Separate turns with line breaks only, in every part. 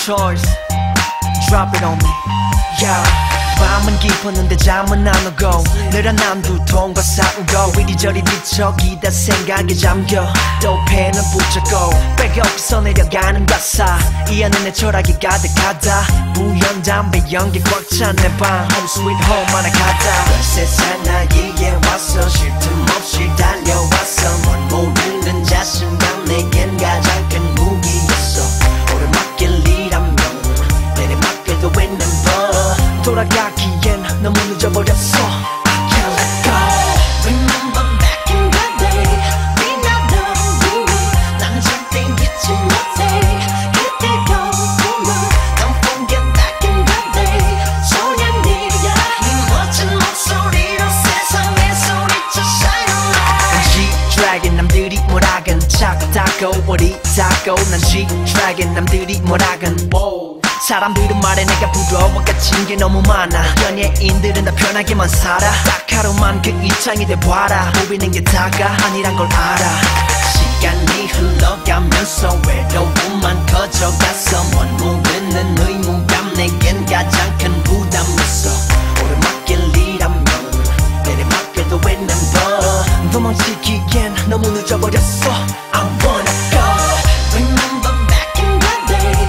choice. Drop it on me. Yeah. 밤은 깊었는데 잠은 안 오고 늘어난 두통과 싸우고 이리저리 뒤척이다 생각에 잠겨 또 펜을 붙잡고 빼곡서 내려가는 가사 이 안에 내 철학이 가득하다 부연 담배 연기 꽉 찬 내 방 Home sweet home 하나 가다 세상 나에게 와서 쉴 틈 없이 달려왔어 뭘 모르는 자신감 내겐 가장 큰 무기였어 오르막길 이라면 내리막길도 있는 법 돌아가기엔 너무 늦어버렸어 I can't let go. Remember back in the day We not done doing 난 절대 잊지 못해 그때가 오면 Don't forget back in the day 소년이야 이 멋진 목소리로 세상에 소리쳐 shine a light G-Dragon 남들이 뭐라건 작다고 어리다고 난 G-Dragon 남들이 뭐라건 사람들은 말해 내가 부러워 갇힌 게 너무 많아 연예인들은 다 편하게만 살아 딱 하루만 그 입장이 돼봐라 보이는 게 다가 아니란 걸 알아 시간이 흘러가면서 외로움만 커져가서 뭔 모르는 의무감 내겐 가장 큰 부담이었어 오르막길이라면 내리막길도 있는 법 도망치기엔 너무 늦어버렸어 I wanna go Remember back in the day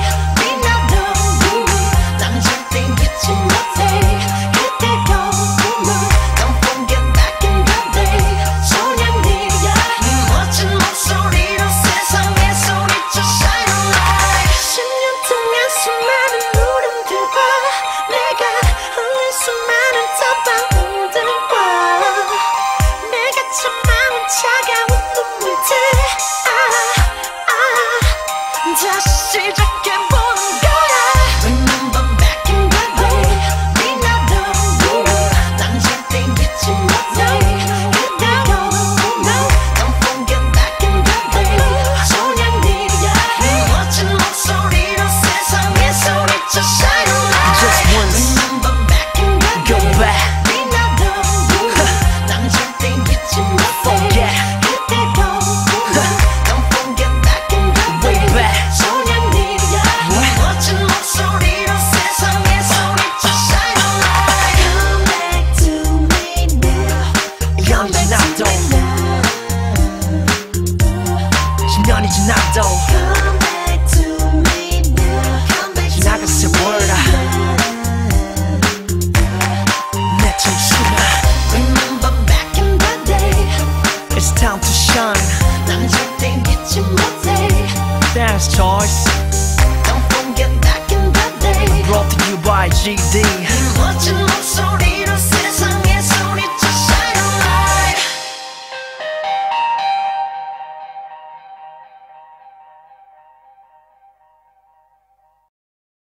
다시 시작해보는 거야 Remember back in the day We not done doing 난 절대 잊지 못해 그때가 오면 Don't forget back in the day 소년이야 이 멋진 목소리로 세상에 소리쳐 shine a light Just once Remember back in the day Go back We not done doing 난 절대 잊지 못해 그때가 오면 Don't forget back in the day Way back 년이 지나도 Come back to me now 지나갔을 몰라 내 청춘아 Remember back in the day It's time to shine 난 절대 잊지 못해 Dance choice Don't forget back in the day Brought to you by GD